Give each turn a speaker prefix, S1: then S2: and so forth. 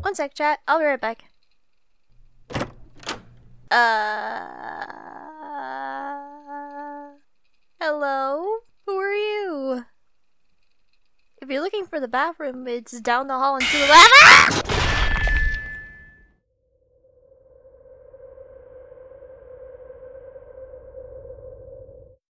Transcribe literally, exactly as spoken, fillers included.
S1: One sec, chat. I'll be right back. Uh... Hello? Who are you? If you're looking for the bathroom, it's down the hall and to the left.